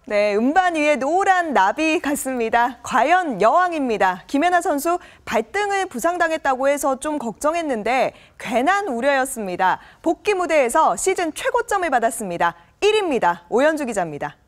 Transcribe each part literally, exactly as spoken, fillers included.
네, 음반 위에 노란 나비 같습니다. 과연 여왕입니다. 김연아 선수 발등을 부상당했다고 해서 좀 걱정했는데 괜한 우려였습니다. 복귀 무대에서 시즌 최고점을 받았습니다. 일 위입니다. 오현주 기자입니다.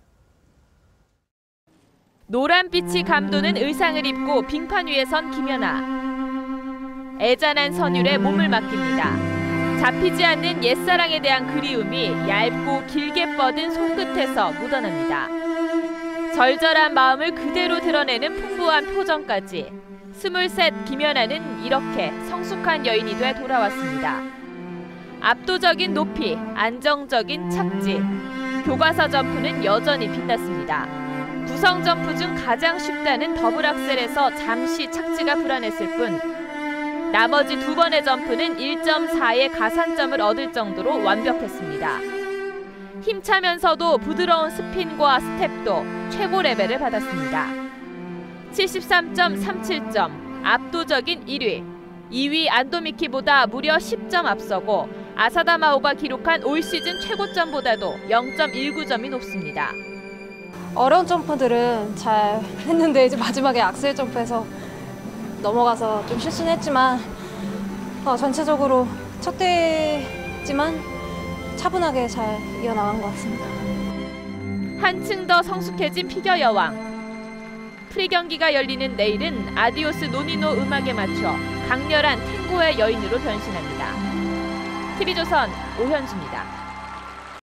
노란빛이 감도는 의상을 입고 빙판 위에 선 김연아. 애잔한 선율에 몸을 맡깁니다. 잡히지 않는 옛사랑에 대한 그리움이 얇고 길게 뻗은 손끝에서 묻어납니다. 절절한 마음을 그대로 드러내는 풍부한 표정까지. 스물셋 김연아는 이렇게 성숙한 여인이 돼 돌아왔습니다. 압도적인 높이, 안정적인 착지. 교과서 점프는 여전히 빛났습니다. 구성 점프 중 가장 쉽다는 더블 악셀에서 잠시 착지가 불안했을 뿐 나머지 두 번의 점프는 일 점 사의 가산점을 얻을 정도로 완벽했습니다. 힘차면서도 부드러운 스핀과 스텝도 최고 레벨을 받았습니다. 칠십삼 점 삼칠 점, 압도적인 일 위. 이 위 안도미키보다 무려 십 점 앞서고 아사다마오가 기록한 올 시즌 최고점보다도 영 점 일구 점이 높습니다. 어려운 점프들은 잘 했는데 이제 마지막에 악셀 점프에서 넘어가서 좀 실수는 했지만 어, 전체적으로 척대지만 차분하게 잘 이어나간 것 같습니다. 한층 더 성숙해진 피겨 여왕. 프리 경기가 열리는 내일은 아디오스 노니노 음악에 맞춰 강렬한 탱고의 여인으로 변신합니다. 티비조선 오현주입니다.